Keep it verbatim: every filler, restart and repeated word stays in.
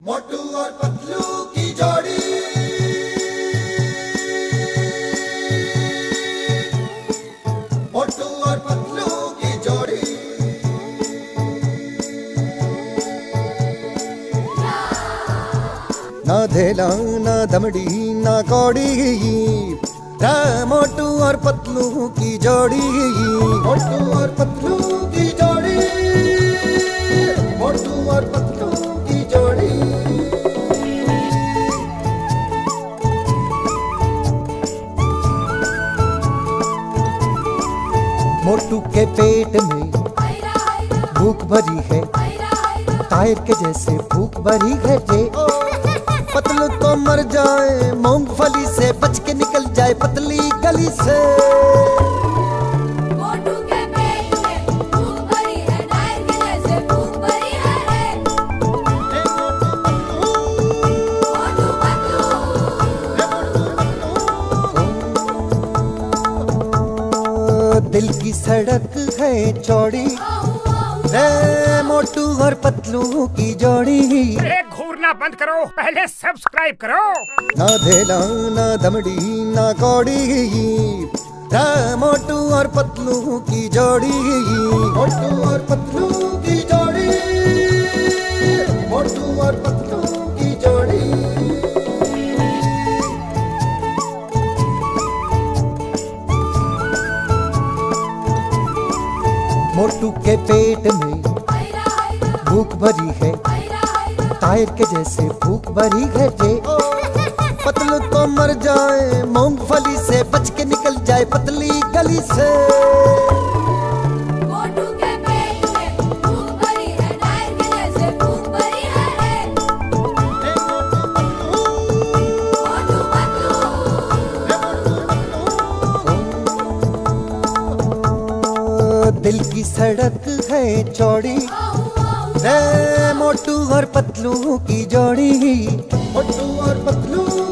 मोटू और पतलू की जोड़ी, मोटू और पतलू की जोड़ी। ना धेला ना दमड़ी ना कौड़ी, मोटू और पतलू की जोड़ी। मोटू और पतलू की जोड़ी, मोटू और पतलू की जोड़ी। मोटू के पेट में भूख भरी है, टायर के जैसे भूख भरी है जे। पतलू तो मर जाए मूंगफली से, बच के निकल जाए पतली गली से। मोटू के पेट में भूख भरी है, टायर के जैसे भूख भरी है। मोटू पतलू, दिल की सड़क है चौड़ी, रे मोटू और पतलू की जोड़ी। घूरना बंद करो, पहले सब्सक्राइब करो। ना धेला ना दमड़ी ना कौड़ी, रे मोटू और पतलू की जोड़ी। मोटू और पतलू की जोड़ी, मोटू और पतलू की जोड़ी। मोटू के पेट में भूख भरी है, टायर के जैसे भूख भरी है जे। पतलू तो मर जाए मूंगफली से, बच के निकल जाए पतली गली से। मोटू के पेट में भूख भरी है, टायर के जैसे भूख भरी है। मोटू पतलू, दिल की सड़क है चौड़ी, रे मोटू और पतलू की जोड़ी। मोटू और पतलू